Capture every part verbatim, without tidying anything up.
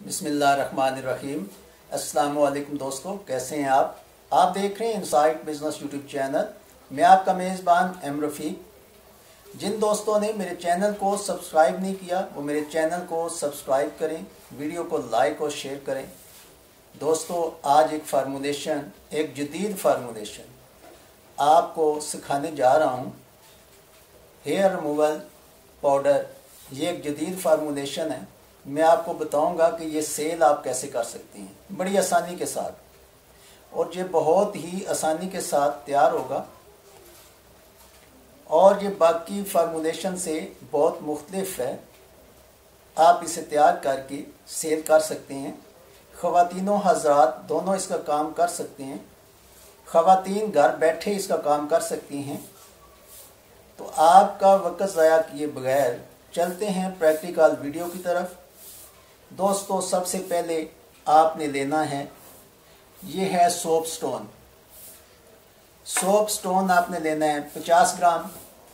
बिस्मिल्लाहिर्रहमानिर्रहीम। अस्सलाम वालेकुम दोस्तों, कैसे हैं आप आप देख रहे हैं इनसाइट बिजनेस यूट्यूब चैनल। मैं आपका मेज़बान एम रफ़ीक। जिन दोस्तों ने मेरे चैनल को सब्सक्राइब नहीं किया वो मेरे चैनल को सब्सक्राइब करें, वीडियो को लाइक और शेयर करें। दोस्तों, आज एक फार्मूलेशन, एक जदीद फार्मूलेशन आपको सिखाने जा रहा हूँ। हेयर रिमूवल पाउडर, ये एक जदीद फार्मूलेशन है। मैं आपको बताऊंगा कि ये सेल आप कैसे कर सकते हैं बड़ी आसानी के साथ, और ये बहुत ही आसानी के साथ तैयार होगा और ये बाकी फार्मूलेशन से बहुत मुख्तलिफ है। आप इसे तैयार करके सेल कर सकते हैं। ख़वातीनो हज़रात दोनों इसका काम कर सकते हैं। ख़वातीन घर बैठे इसका काम कर सकती हैं। तो आपका वक्त ज़ाया किए बगैर चलते हैं प्रैक्टिकल वीडियो की तरफ। दोस्तों, सबसे पहले आपने लेना है, ये है सोप स्टोन। सोप स्टोन आपने लेना है पचास ग्राम।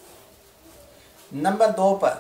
नंबर दो पर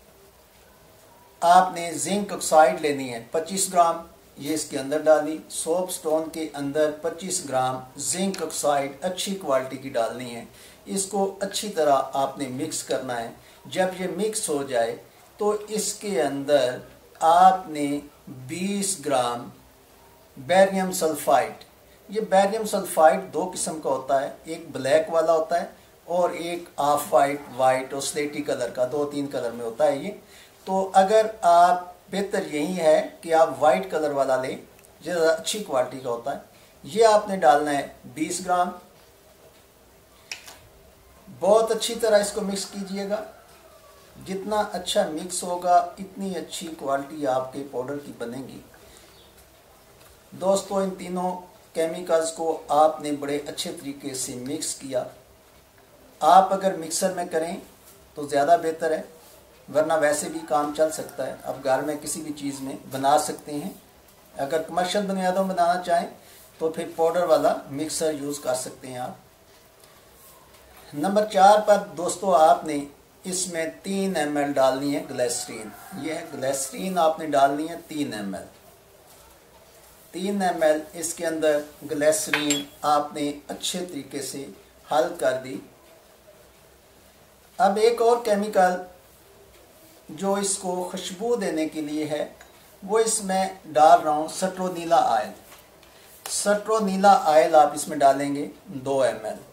आपने जिंक ऑक्साइड लेनी है पच्चीस ग्राम। ये इसके अंदर डाली। सोप स्टोन के अंदर पच्चीस ग्राम जिंक ऑक्साइड अच्छी क्वालिटी की डालनी है। इसको अच्छी तरह आपने मिक्स करना है। जब ये मिक्स हो जाए तो इसके अंदर आपने बीस ग्राम बेरियम सल्फाइड, ये बेरियम सल्फाइड दो किस्म का होता है, एक ब्लैक वाला होता है और एक ऑफ वाइट, वाइट और स्लेटी कलर का, दो तीन कलर में होता है ये। तो अगर आप, बेहतर यही है कि आप वाइट कलर वाला लें, ये ज़्यादा अच्छी क्वालिटी का होता है। ये आपने डालना है बीस ग्राम। बहुत अच्छी तरह इसको मिक्स कीजिएगा। जितना अच्छा मिक्स होगा इतनी अच्छी क्वालिटी आपके पाउडर की बनेगी। दोस्तों, इन तीनों केमिकल्स को आपने बड़े अच्छे तरीके से मिक्स किया। आप अगर मिक्सर में करें तो ज़्यादा बेहतर है, वरना वैसे भी काम चल सकता है। आप घर में किसी भी चीज़ में बना सकते हैं। अगर कमर्शियल बुनियादों में बनाना चाहें तो फिर पाउडर वाला मिक्सर यूज़ कर सकते हैं आप। नंबर चार पर दोस्तों आपने इसमें तीन एम एल डालनी है ग्लिसरीन। यह है ग्लिसरीन, आपने डालनी है तीन एम एल। तीन एम एल इसके अंदर ग्लिसरीन आपने अच्छे तरीके से हल कर दी। अब एक और केमिकल जो इसको खुशबू देने के लिए है वो इसमें डाल रहा हूँ सट्रोनीला ऑयल। सट्रोनीला ऑयल आप इसमें डालेंगे दो एम एल।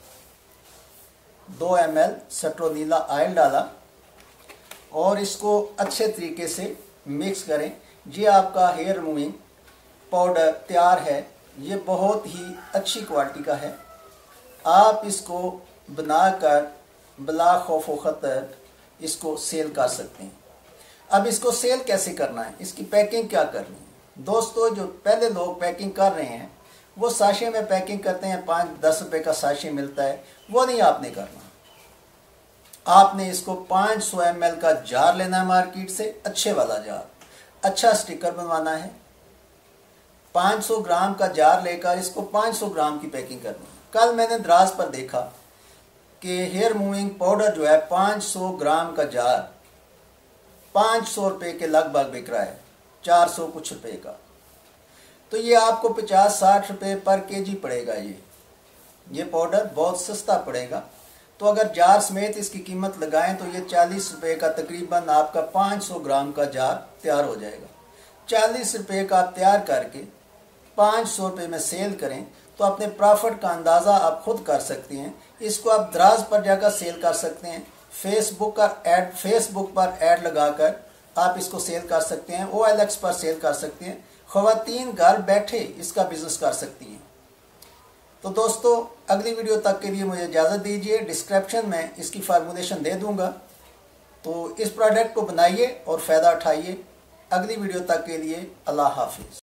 दो एम एल सट्रोनीला ऑयल डाला और इसको अच्छे तरीके से मिक्स करें। ये आपका हेयर रिमूविंग पाउडर तैयार है। ये बहुत ही अच्छी क्वालिटी का है। आप इसको बनाकर बिला खौफ व खतर इसको सेल कर सकते हैं। अब इसको सेल कैसे करना है, इसकी पैकिंग क्या करनी है। दोस्तों, जो पहले लोग पैकिंग कर रहे हैं वो साशे में पैकिंग करते हैं, पाँच दस रुपए का साशे मिलता है, वो नहीं आपने करना। आपने इसको पाँच सौ एम एल का जार लेना है मार्केट से, अच्छे वाला जार, अच्छा स्टिकर बनवाना है। पाँच सौ ग्राम का जार लेकर इसको पाँच सौ ग्राम की पैकिंग करनी है। कल मैंने दराज पर देखा कि हेयर मूविंग पाउडर जो है पाँच सौ ग्राम का जार पाँच सौ रुपये के लगभग बिक रहा है, चार सौ कुछ रुपए का। तो ये आपको पचास साठ रुपये पर केजी पड़ेगा। ये ये पाउडर बहुत सस्ता पड़ेगा। तो अगर जार समेत इसकी कीमत लगाएं तो ये चालीस रुपये का तकरीबन आपका पाँच सौ ग्राम का जार तैयार हो जाएगा। चालीस रुपये का आप तैयार करके पाँच सौ रुपये में सेल करें तो अपने प्रॉफिट का अंदाज़ा आप खुद कर सकते हैं। इसको आप दराज पर जाकर सेल कर सकते हैं। फेसबुक का ऐड फेसबुक पर ऐड लगाकर आप इसको सेल कर सकते हैं। ओ एल एक्स पर सेल कर सकते हैं। ख़वातीन घर बैठे इसका बिजनेस कर सकती हैं। तो दोस्तों, अगली वीडियो तक के लिए मुझे इजाज़त दीजिए। डिस्क्रिप्शन में इसकी फार्मूलेशन दे दूंगा, तो इस प्रोडक्ट को बनाइए और फ़ायदा उठाइए। अगली वीडियो तक के लिए अल्लाह हाफिज़।